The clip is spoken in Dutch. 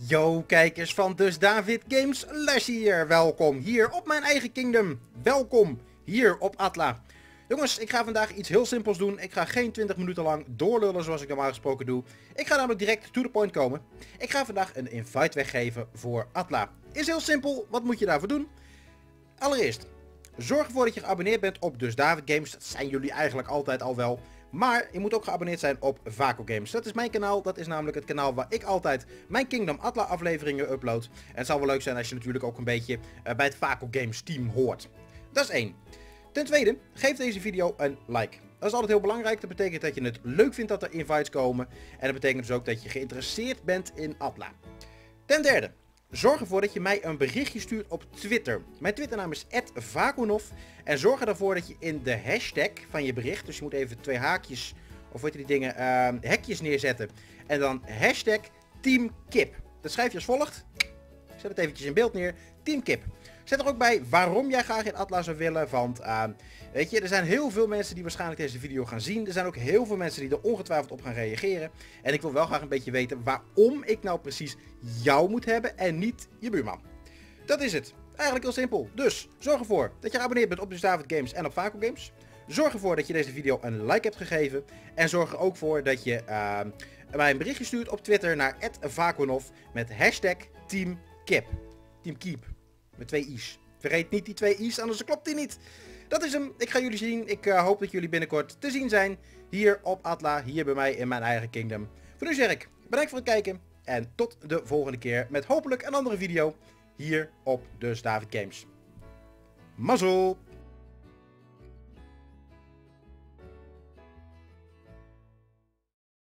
Yo kijkers van Dus David Games, Les hier. Welkom hier op mijn eigen kingdom. Welkom hier op Atla. Jongens, ik ga vandaag iets heel simpels doen. Ik ga geen 20 minuten lang doorlullen zoals ik normaal gesproken doe. Ik ga namelijk direct to the point komen. Ik ga vandaag een invite weggeven voor Atla. Is heel simpel, wat moet je daarvoor doen? Allereerst, zorg ervoor dat je geabonneerd bent op Dus David Games. Dat zijn jullie eigenlijk altijd al wel. Maar je moet ook geabonneerd zijn op Vaco Games. Dat is mijn kanaal. Dat is namelijk het kanaal waar ik altijd mijn Kingdom Atla afleveringen upload. En het zal wel leuk zijn als je natuurlijk ook een beetje bij het Vaco Games team hoort. Dat is één. Ten tweede, geef deze video een like. Dat is altijd heel belangrijk. Dat betekent dat je het leuk vindt dat er invites komen. En dat betekent dus ook dat je geïnteresseerd bent in Atla. Ten derde, zorg ervoor dat je mij een berichtje stuurt op Twitter. Mijn Twitternaam is @vaconov. En zorg ervoor dat je in de hashtag van je bericht, dus je moet even twee haakjes, of weet je die dingen, hekjes neerzetten. En dan hashtag TeamKip. Dat schrijf je als volgt. Ik zet het eventjes in beeld neer. TeamKip. Zet er ook bij waarom jij graag in Atla zou willen, want weet je, er zijn heel veel mensen die waarschijnlijk deze video gaan zien. Er zijn ook heel veel mensen die er ongetwijfeld op gaan reageren. En ik wil wel graag een beetje weten waarom ik nou precies jou moet hebben en niet je buurman. Dat is het. Eigenlijk heel simpel. Dus zorg ervoor dat je geabonneerd bent op Dus David Games en op Vaco Games. Zorg ervoor dat je deze video een like hebt gegeven. En zorg er ook voor dat je mij een berichtje stuurt op Twitter naar @vaconov met hashtag TeamKip. TeamKeep. Met 2 i's. Vergeet niet die 2 i's, anders klopt die niet. Dat is hem. Ik ga jullie zien. Ik hoop dat jullie binnenkort te zien zijn. Hier op Atla. Hier bij mij in mijn eigen kingdom. Voor nu zeg ik bedankt voor het kijken. En tot de volgende keer met hopelijk een andere video. Hier op Dus David Games. Mazzel!